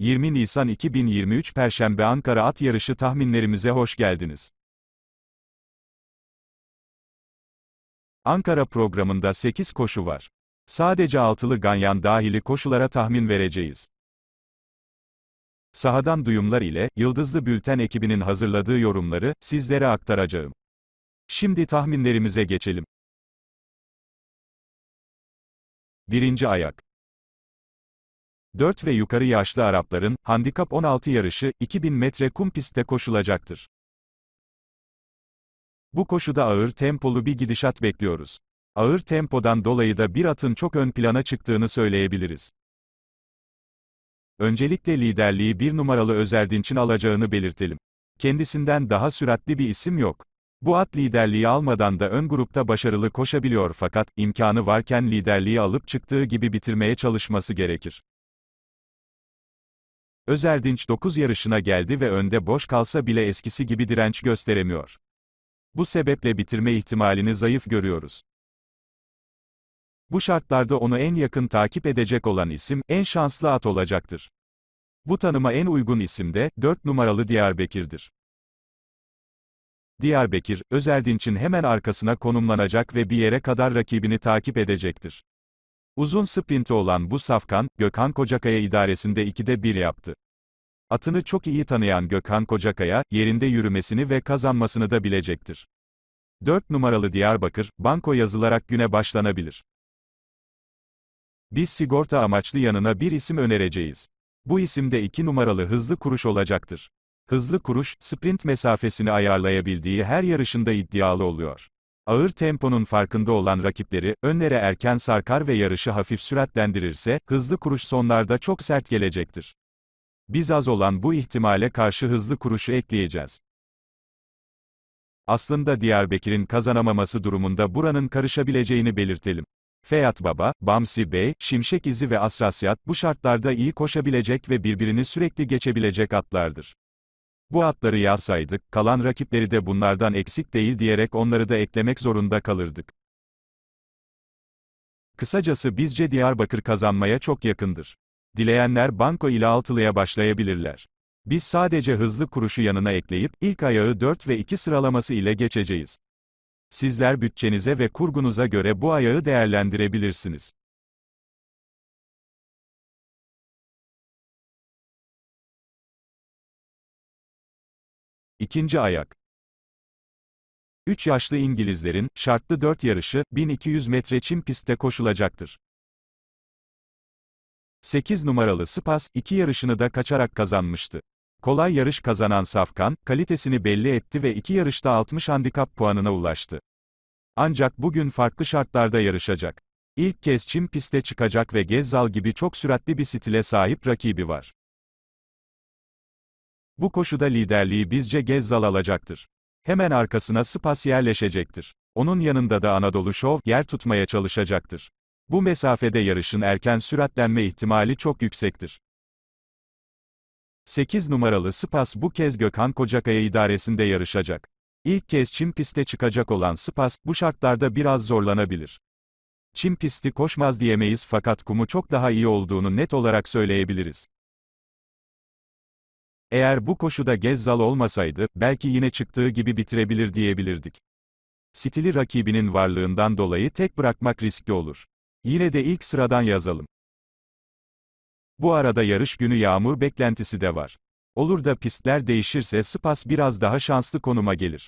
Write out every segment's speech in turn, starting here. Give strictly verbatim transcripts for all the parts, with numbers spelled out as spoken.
yirmi Nisan iki bin yirmi üç Perşembe Ankara At Yarışı tahminlerimize hoş geldiniz. Ankara programında sekiz koşu var. Sadece altılı ganyan dahili koşulara tahmin vereceğiz. Sahadan duyumlar ile, Yıldızlı Bülten ekibinin hazırladığı yorumları, sizlere aktaracağım. Şimdi tahminlerimize geçelim. Birinci ayak. dört ve yukarı yaşlı Arapların, handikap on altı yarışı, iki bin metre kum pistte koşulacaktır. Bu koşuda ağır tempolu bir gidişat bekliyoruz. Ağır tempodan dolayı da bir atın çok ön plana çıktığını söyleyebiliriz. Öncelikle liderliği bir numaralı Özerdinç'in alacağını belirtelim. Kendisinden daha süratli bir isim yok. Bu at liderliği almadan da ön grupta başarılı koşabiliyor fakat, imkanı varken liderliği alıp çıktığı gibi bitirmeye çalışması gerekir. Özerdinç dokuz yarışına geldi ve önde boş kalsa bile eskisi gibi direnç gösteremiyor. Bu sebeple bitirme ihtimalini zayıf görüyoruz. Bu şartlarda onu en yakın takip edecek olan isim, en şanslı at olacaktır. Bu tanıma en uygun isim de, dört numaralı Diyarbekir'dir. Diyarbekir, Özerdinç'in hemen arkasına konumlanacak ve bir yere kadar rakibini takip edecektir. Uzun sprinti olan bu safkan, Gökhan Kocakaya idaresinde ikide bir yaptı. Atını çok iyi tanıyan Gökhan Kocakaya, yerinde yürümesini ve kazanmasını da bilecektir. dört numaralı Diyarbakır, banko yazılarak güne başlanabilir. Biz sigorta amaçlı yanına bir isim önereceğiz. Bu isim de iki numaralı Hızlı Kuruş olacaktır. Hızlı Kuruş, sprint mesafesini ayarlayabildiği her yarışında iddialı oluyor. Ağır temponun farkında olan rakipleri, önlere erken sarkar ve yarışı hafif süratlendirirse, Hızlı Kuruş sonlarda çok sert gelecektir. Biz az olan bu ihtimale karşı Hızlı Kuruş'u ekleyeceğiz. Aslında Diyarbakır'ın kazanamaması durumunda buranın karışabileceğini belirtelim. Feyat Baba, Bamsi Bey, Şimşek İzi ve Asrasyat, bu şartlarda iyi koşabilecek ve birbirini sürekli geçebilecek atlardır. Bu atları yazsaydık, kalan rakipleri de bunlardan eksik değil diyerek onları da eklemek zorunda kalırdık. Kısacası bizce Diyarbakır kazanmaya çok yakındır. Dileyenler banko ile altılıya başlayabilirler. Biz sadece Hızlı Kuruş'u yanına ekleyip, ilk ayağı dört ve iki sıralaması ile geçeceğiz. Sizler bütçenize ve kurgunuza göre bu ayağı değerlendirebilirsiniz. İkinci ayak. üç yaşlı İngilizlerin, şartlı dört yarışı, bin iki yüz metre çim pistte koşulacaktır. sekiz numaralı Spas, iki yarışını da kaçarak kazanmıştı. Kolay yarış kazanan Safkan, kalitesini belli etti ve iki yarışta altmış handikap puanına ulaştı. Ancak bugün farklı şartlarda yarışacak. İlk kez çim piste çıkacak ve Gezzal gibi çok süratli bir stile sahip rakibi var. Bu koşuda liderliği bizce Gezzal alacaktır. Hemen arkasına Spas yerleşecektir. Onun yanında da Anadolu Show, yer tutmaya çalışacaktır. Bu mesafede yarışın erken süratlenme ihtimali çok yüksektir. sekiz numaralı Spas bu kez Gökhan Kocakaya idaresinde yarışacak. İlk kez çim piste çıkacak olan Spas, bu şartlarda biraz zorlanabilir. Çim pisti koşmaz diyemeyiz fakat kumu çok daha iyi olduğunu net olarak söyleyebiliriz. Eğer bu koşuda Gezzal olmasaydı, belki yine çıktığı gibi bitirebilir diyebilirdik. Stili rakibinin varlığından dolayı tek bırakmak riskli olur. Yine de ilk sıradan yazalım. Bu arada yarış günü yağmur beklentisi de var. Olur da pistler değişirse Spas biraz daha şanslı konuma gelir.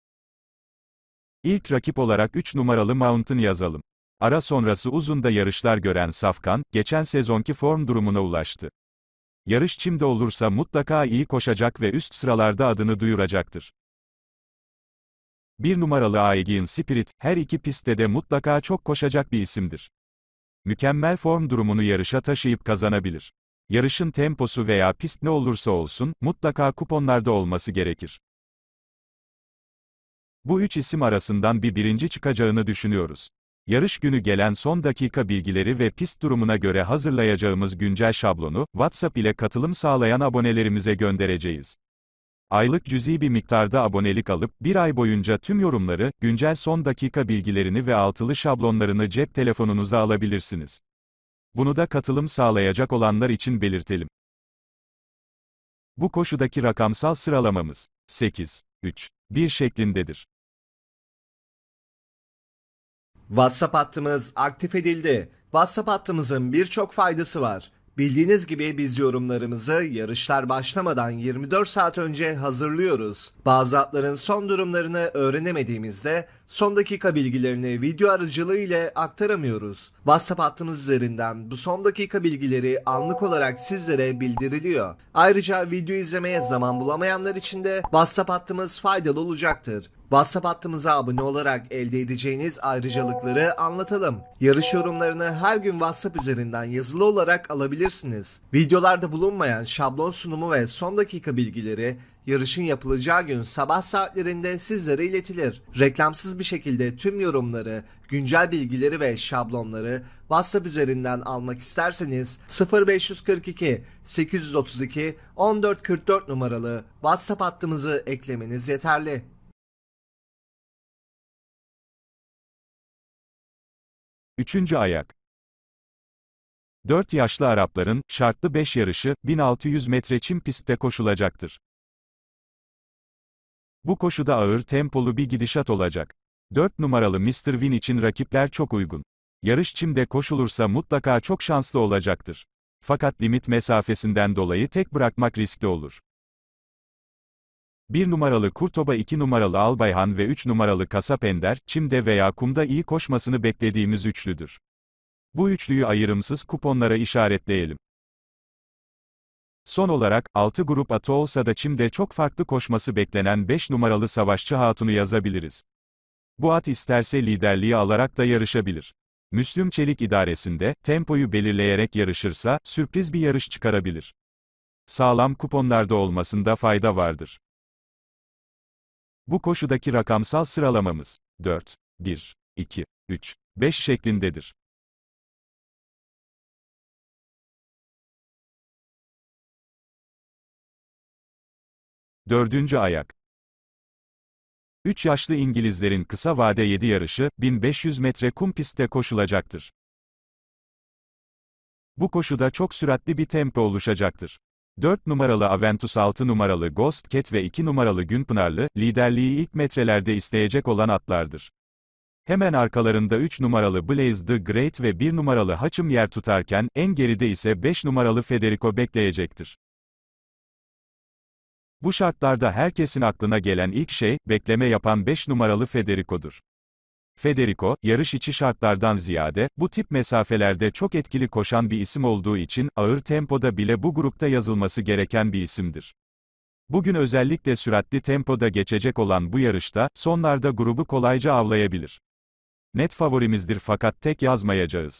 İlk rakip olarak üç numaralı Mountain yazalım. Ara sonrası uzun da yarışlar gören Safkan, geçen sezonki form durumuna ulaştı. Yarış çimde olursa mutlaka iyi koşacak ve üst sıralarda adını duyuracaktır. bir numaralı Aegean Spirit, her iki pistte de mutlaka çok koşacak bir isimdir. Mükemmel form durumunu yarışa taşıyıp kazanabilir. Yarışın temposu veya pist ne olursa olsun, mutlaka kuponlarda olması gerekir. Bu üç isim arasından bir birinci çıkacağını düşünüyoruz. Yarış günü gelen son dakika bilgileri ve pist durumuna göre hazırlayacağımız güncel şablonu, WhatsApp ile katılım sağlayan abonelerimize göndereceğiz. Aylık cüzi bir miktarda abonelik alıp, bir ay boyunca tüm yorumları, güncel son dakika bilgilerini ve altılı şablonlarını cep telefonunuza alabilirsiniz. Bunu da katılım sağlayacak olanlar için belirtelim. Bu koşudaki rakamsal sıralamamız sekiz, üç, bir şeklindedir. WhatsApp hattımız aktif edildi. WhatsApp hattımızın birçok faydası var. Bildiğiniz gibi biz yorumlarımızı yarışlar başlamadan yirmi dört saat önce hazırlıyoruz. Bazı hatların son durumlarını öğrenemediğimizde son dakika bilgilerini video aracılığı ile aktaramıyoruz. WhatsApp hattımız üzerinden bu son dakika bilgileri anlık olarak sizlere bildiriliyor. Ayrıca video izlemeye zaman bulamayanlar için de WhatsApp hattımız faydalı olacaktır. WhatsApp hattımıza abone olarak elde edeceğiniz ayrıcalıkları anlatalım. Yarış yorumlarını her gün WhatsApp üzerinden yazılı olarak alabilirsiniz. Videolarda bulunmayan şablon sunumu ve son dakika bilgileri yarışın yapılacağı gün sabah saatlerinde sizlere iletilir. Reklamsız bir şekilde tüm yorumları, güncel bilgileri ve şablonları WhatsApp üzerinden almak isterseniz sıfır beş kırk iki sekiz otuz iki on dört kırk dört numaralı WhatsApp hattımızı eklemeniz yeterli. Üçüncü ayak. dört yaşlı Arapların şartlı beş yarışı bin altı yüz metre çim pistte koşulacaktır. Bu koşuda ağır tempolu bir gidişat olacak. dört numaralı mister Win için rakipler çok uygun. Yarış çimde koşulursa mutlaka çok şanslı olacaktır. Fakat limit mesafesinden dolayı tek bırakmak riskli olur. bir numaralı Kurtoba, iki numaralı Albayhan ve üç numaralı Kasap Ender, çimde veya kumda iyi koşmasını beklediğimiz üçlüdür. Bu üçlüyü ayrımsız kuponlara işaretleyelim. Son olarak, altı grup atı olsa da çimde çok farklı koşması beklenen beş numaralı Savaşçı Hatun'u yazabiliriz. Bu at isterse liderliği alarak da yarışabilir. Müslüm Çelik idaresinde, tempoyu belirleyerek yarışırsa, sürpriz bir yarış çıkarabilir. Sağlam kuponlarda olmasında fayda vardır. Bu koşudaki rakamsal sıralamamız dört, bir, iki, üç, beş şeklindedir. Dördüncü ayak. üç yaşlı İngilizlerin kısa vade yedi yarışı, bin beş yüz metre kum pistte koşulacaktır. Bu koşuda çok süratli bir tempo oluşacaktır. dört numaralı Aventus, altı numaralı Ghost Cat ve iki numaralı Günpınarlı, liderliği ilk metrelerde isteyecek olan atlardır. Hemen arkalarında üç numaralı Blaze the Great ve bir numaralı Haçım yer tutarken, en geride ise beş numaralı Federico bekleyecektir. Bu şartlarda herkesin aklına gelen ilk şey, bekleme yapan beş numaralı Federico'dur. Federico, yarış içi şartlardan ziyade, bu tip mesafelerde çok etkili koşan bir isim olduğu için, ağır tempoda bile bu grupta yazılması gereken bir isimdir. Bugün özellikle süratli tempoda geçecek olan bu yarışta, sonlarda grubu kolayca avlayabilir. Net favorimizdir fakat tek yazmayacağız.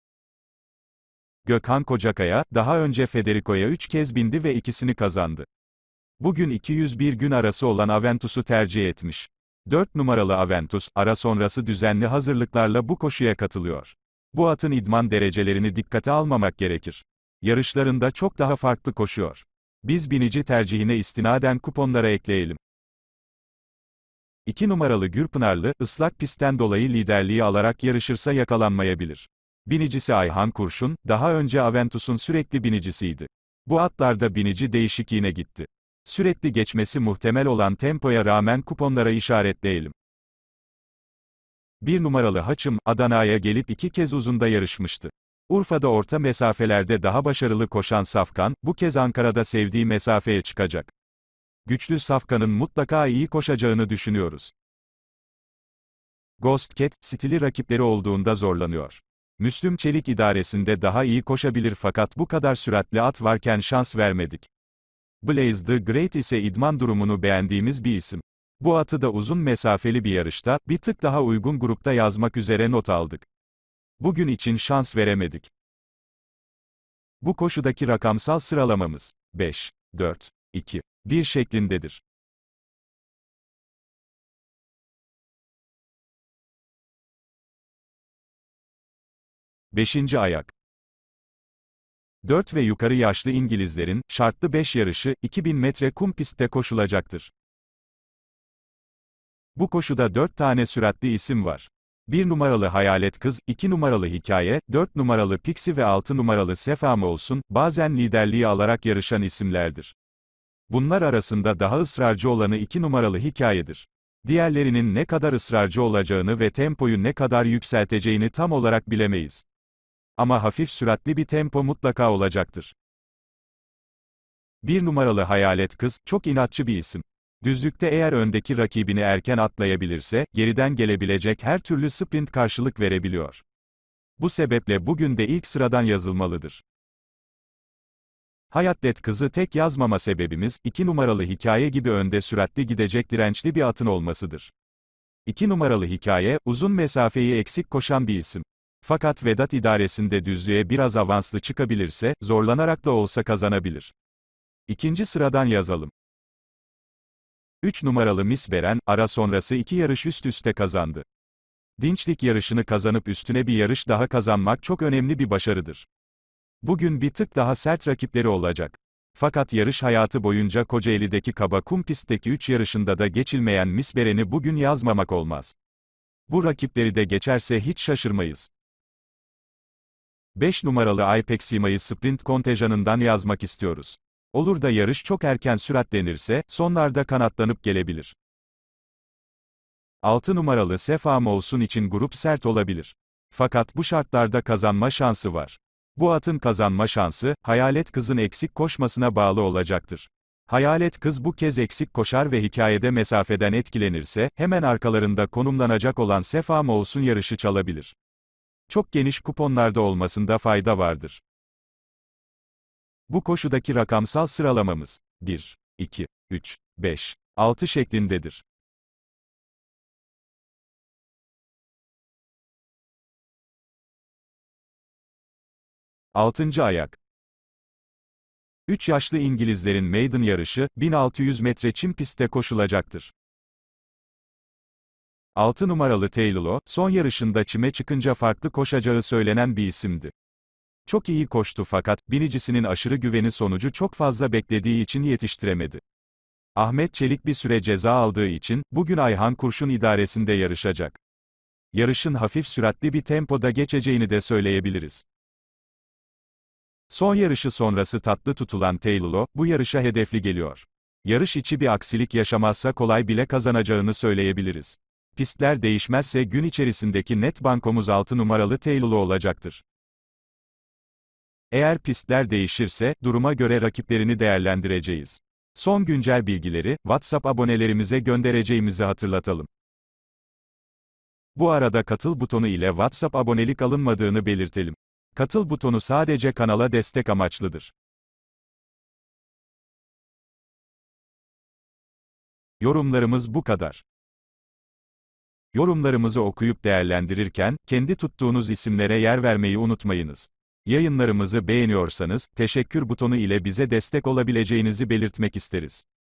Gökhan Kocakaya, daha önce Federico'ya üç kez bindi ve ikisini kazandı. Bugün iki yüz bir gün arası olan Aventus'u tercih etmiş. dört numaralı Aventus, ara sonrası düzenli hazırlıklarla bu koşuya katılıyor. Bu atın idman derecelerini dikkate almamak gerekir. Yarışlarında çok daha farklı koşuyor. Biz binici tercihine istinaden kuponlara ekleyelim. iki numaralı Gürpınarlı, ıslak pistten dolayı liderliği alarak yarışırsa yakalanmayabilir. Binicisi Ayhan Kurşun, daha önce Aventus'un sürekli binicisiydi. Bu atlarda binici değişikliğine gitti. Sürekli geçmesi muhtemel olan tempoya rağmen kuponlara işaretleyelim. bir numaralı Haçım, Adana'ya gelip iki kez uzunda yarışmıştı. Urfa'da orta mesafelerde daha başarılı koşan Safkan, bu kez Ankara'da sevdiği mesafeye çıkacak. Güçlü Safkan'ın mutlaka iyi koşacağını düşünüyoruz. Ghost Cat, stili rakipleri olduğunda zorlanıyor. Müslüm Çelik idaresinde daha iyi koşabilir fakat bu kadar süratli at varken şans vermedik. Blaze the Great ise idman durumunu beğendiğimiz bir isim. Bu atı da uzun mesafeli bir yarışta, bir tık daha uygun grupta yazmak üzere not aldık. Bugün için şans veremedik. Bu koşudaki rakamsal sıralamamız beş, dört, iki, bir şeklindedir. Beşinci ayak. dört ve yukarı yaşlı İngilizlerin şartlı beş yarışı, iki bin metre kum pistte koşulacaktır. Bu koşuda dört tane süratli isim var. bir numaralı Hayalet Kız, iki numaralı Hikaye, dört numaralı Pixie ve altı numaralı Sefam olsun, bazen liderliği alarak yarışan isimlerdir. Bunlar arasında daha ısrarcı olanı iki numaralı Hikayedir. Diğerlerinin ne kadar ısrarcı olacağını ve tempoyu ne kadar yükselteceğini tam olarak bilemeyiz. Ama hafif süratli bir tempo mutlaka olacaktır. Bir numaralı Hayalet Kız, çok inatçı bir isim. Düzlükte eğer öndeki rakibini erken atlayabilirse, geriden gelebilecek her türlü sprint karşılık verebiliyor. Bu sebeple bugün de ilk sıradan yazılmalıdır. Hayalet Kız'ı tek yazmama sebebimiz, iki numaralı Hikaye gibi önde süratli gidecek dirençli bir atın olmasıdır. iki numaralı Hikaye, uzun mesafeyi eksik koşan bir isim. Fakat Vedat idaresinde düzlüğe biraz avanslı çıkabilirse, zorlanarak da olsa kazanabilir. İkinci sıradan yazalım. üç numaralı Miss Beren, ara sonrası iki yarış üst üste kazandı. Dinçlik yarışını kazanıp üstüne bir yarış daha kazanmak çok önemli bir başarıdır. Bugün bir tık daha sert rakipleri olacak. Fakat yarış hayatı boyunca Kocaeli'deki kaba kum pistteki üç yarışında da geçilmeyen Miss Beren'i bugün yazmamak olmaz. Bu rakipleri de geçerse hiç şaşırmayız. beş numaralı Ipex Sima'yı sprint kontenjanından yazmak istiyoruz. Olur da yarış çok erken süratlenirse, sonlarda kanatlanıp gelebilir. altı numaralı Sefa Molsun için grup sert olabilir. Fakat bu şartlarda kazanma şansı var. Bu atın kazanma şansı, Hayalet Kız'ın eksik koşmasına bağlı olacaktır. Hayalet Kız bu kez eksik koşar ve hikayede mesafeden etkilenirse, hemen arkalarında konumlanacak olan Sefa Molsun yarışı çalabilir. Çok geniş kuponlarda olmasında fayda vardır. Bu koşudaki rakamsal sıralamamız, bir, iki, üç, beş, altı şeklindedir. altıncı ayak. üç yaşlı İngilizlerin maiden yarışı, bin altı yüz metre çim pistte koşulacaktır. altı numaralı Taylor'o, son yarışında çime çıkınca farklı koşacağı söylenen bir isimdi. Çok iyi koştu fakat, binicisinin aşırı güveni sonucu çok fazla beklediği için yetiştiremedi. Ahmet Çelik bir süre ceza aldığı için, bugün Ayhan Kurşun idaresinde yarışacak. Yarışın hafif süratli bir tempoda geçeceğini de söyleyebiliriz. Son yarışı sonrası tatlı tutulan Taylor'o, bu yarışa hedefli geliyor. Yarış içi bir aksilik yaşamazsa kolay bile kazanacağını söyleyebiliriz. Pistler değişmezse gün içerisindeki net bankomuz altı numaralı Taylor'o olacaktır. Eğer pistler değişirse, duruma göre rakiplerini değerlendireceğiz. Son güncel bilgileri, WhatsApp abonelerimize göndereceğimizi hatırlatalım. Bu arada katıl butonu ile WhatsApp abonelik alınmadığını belirtelim. Katıl butonu sadece kanala destek amaçlıdır. Yorumlarımız bu kadar. Yorumlarımızı okuyup değerlendirirken, kendi tuttuğunuz isimlere yer vermeyi unutmayınız. Yayınlarımızı beğeniyorsanız, teşekkür butonu ile bize destek olabileceğinizi belirtmek isteriz.